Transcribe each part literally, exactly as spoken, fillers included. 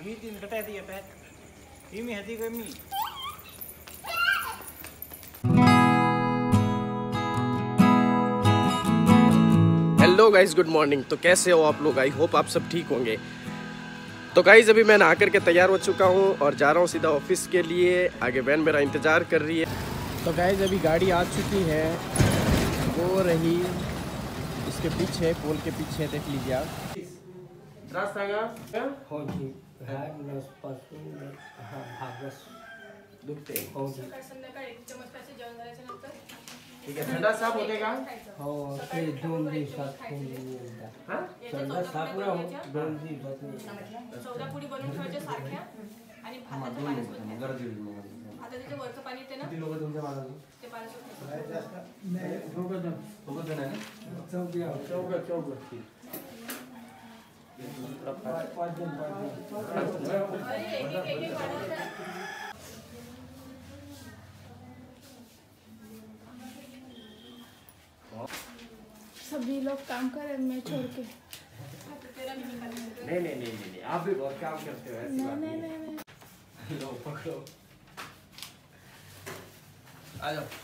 Bitin kata dia pet. Ini hati kami. Hello guys, good morning. तो कैसे हो आप लोग? आई होप आप सब ठीक होंगे। तो गाइस अभी मैं नहा करके तैयार हो चुका हूँ और जा रहा हूँ सीधा ऑफिस के लिए। आगे वैन मेरा इंतज़ार कर रही है। तो गाइस अभी गाड़ी आ चुकी है, वो रही इसके पीछे, पोल के पीछे, देख लीजिए आप। ठीक है, थंडा साफ होतेगा हो ते दोन दिवसात हां थंडा साफ ना हो दोन दिवसात चौदा पुडी बनवून ठेवायच्या सारख्या आणि भाताचं पाणी सोडायचं. आता त्याच्या वरचं पाणी येते ना, किती लोक तुमच्या मागे ते पाणी सोडायचं. जास्त नाही दोघं जण दोघं जण आहे ना, चौघी आहोत. चौघं चौघं पाच पाच जण पाच जण अरे एक एक एक वाढवलं. सभी लोग काम करें, मैं छोड़ के। नहीं नहीं नहीं नहीं, आप भी बहुत काम करते हो, ऐसी बात नहीं है। लो पकड़ो, आ जाओ।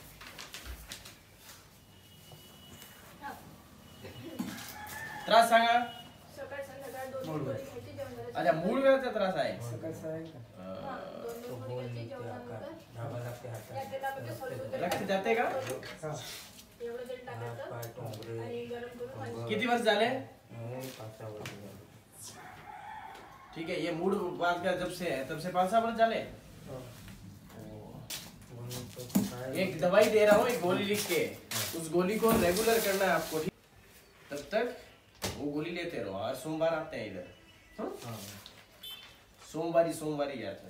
त्रास सांगा. सकाळ संध्याकाळ दोन दोन गोळी खायची जेवणाला. अच्छा, मूळ वेळेचा त्रास आहे. सकाळ सायंकाळ हां, दोन दोन गोळी खायची जेवणानंतर. धाबा लागते हातात. त्यात आपलं सॉल्यूशन रक्त जाते का? एवढं जल टाकायचं आणि गरम करून पाणी. किती वर्ष झाले? पाच सहा वर्ष ठीक है, ये मूड बात का जब से है तब से पाँच साल वर्ष झाले। एक दवाई दे रहा हूँ, एक गोली लिख के, उस गोली को रेगुलर करना है आपको, ठीक? तब तक वो गोली लेते रहो। और सोमवार आते हैं इधर, सोमवारी सोमवारी आते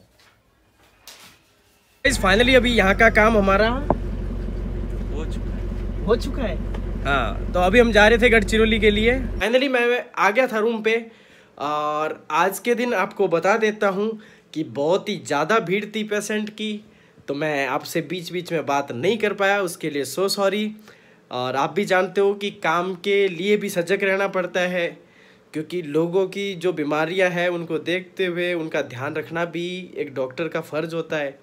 हैं। फाइनली अभी यहाँ का काम हमारा हो चुका है हो चुका है हाँ, तो अभी हम जा रहे थे गढ़चिरौली के लिए। फाइनली मैं आ गया था रूम पे, और आज के दिन आपको बता देता हूँ कि बहुत ही ज़्यादा भीड़ थी पेशेंट की, तो मैं आपसे बीच बीच में बात नहीं कर पाया, उसके लिए सो सॉरी। और आप भी जानते हो कि काम के लिए भी सजग रहना पड़ता है, क्योंकि लोगों की जो बीमारियां हैं उनको देखते हुए उनका ध्यान रखना भी एक डॉक्टर का फ़र्ज़ होता है।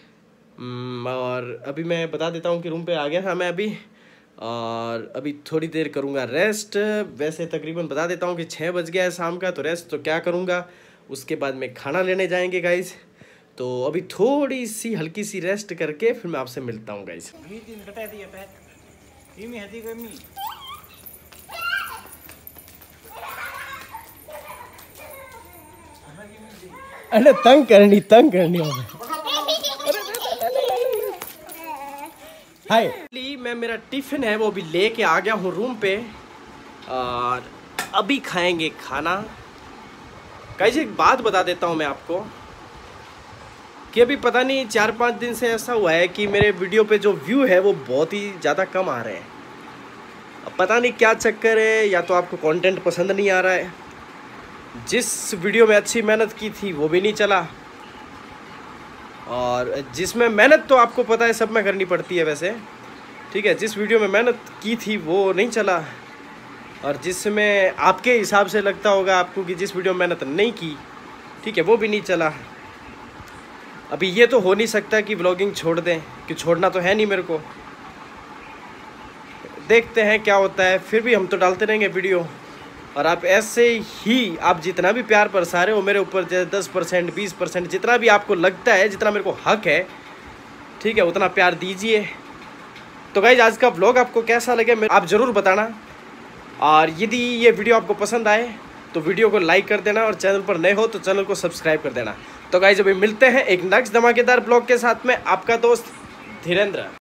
और अभी मैं बता देता हूँ कि रूम पे आ गया था मैं अभी, और अभी थोड़ी देर करूँगा रेस्ट। वैसे तकरीबन बता देता हूँ कि छः बज गया है शाम का, तो रेस्ट तो क्या करूँगा, उसके बाद में खाना लेने जाएंगे गाइस। तो अभी थोड़ी सी हल्की सी रेस्ट करके फिर मैं आपसे मिलता हूँ guys. Bitin kata dia pet. Ini hati kami. अरे तंग करनी तंग करनी हाय, मैं मेरा टिफिन है वो भी लेके आ गया हूँ रूम पे, और अभी खाएंगे खाना। कैसे एक बात बता देता हूँ मैं आपको कि अभी पता नहीं चार पाँच दिन से ऐसा हुआ है कि मेरे वीडियो पे जो व्यू है वो बहुत ही ज़्यादा कम आ रहे हैं। अब पता नहीं क्या चक्कर है, या तो आपको कंटेंट पसंद नहीं आ रहा है, जिस वीडियो में अच्छी मेहनत की थी वो भी नहीं चला, और जिसमें मेहनत तो आपको पता है सब में करनी पड़ती है वैसे, ठीक है, जिस वीडियो में मेहनत की थी वो नहीं चला, और जिसमें आपके हिसाब से लगता होगा आपको कि जिस वीडियो में मेहनत नहीं की, ठीक है, वो भी नहीं चला। अभी ये तो हो नहीं सकता कि व्लॉगिंग छोड़ दें, कि छोड़ना तो है नहीं मेरे को। देखते हैं क्या होता है, फिर भी हम तो डालते रहेंगे वीडियो, और आप ऐसे ही आप जितना भी प्यार बरसा रहे हो मेरे ऊपर, जैसे दस परसेंट बीस परसेंट जितना भी आपको लगता है, जितना मेरे को हक है, ठीक है, उतना प्यार दीजिए। तो गाइज आज का व्लॉग आपको कैसा लगे आप ज़रूर बताना, और यदि ये वीडियो आपको पसंद आए तो वीडियो को लाइक कर देना, और चैनल पर नए हो तो चैनल को सब्सक्राइब कर देना। तो गाइज अभी मिलते हैं एक नेक्स्ट धमाकेदार ब्लॉग के साथ में, आपका दोस्त धीरेन्द्र।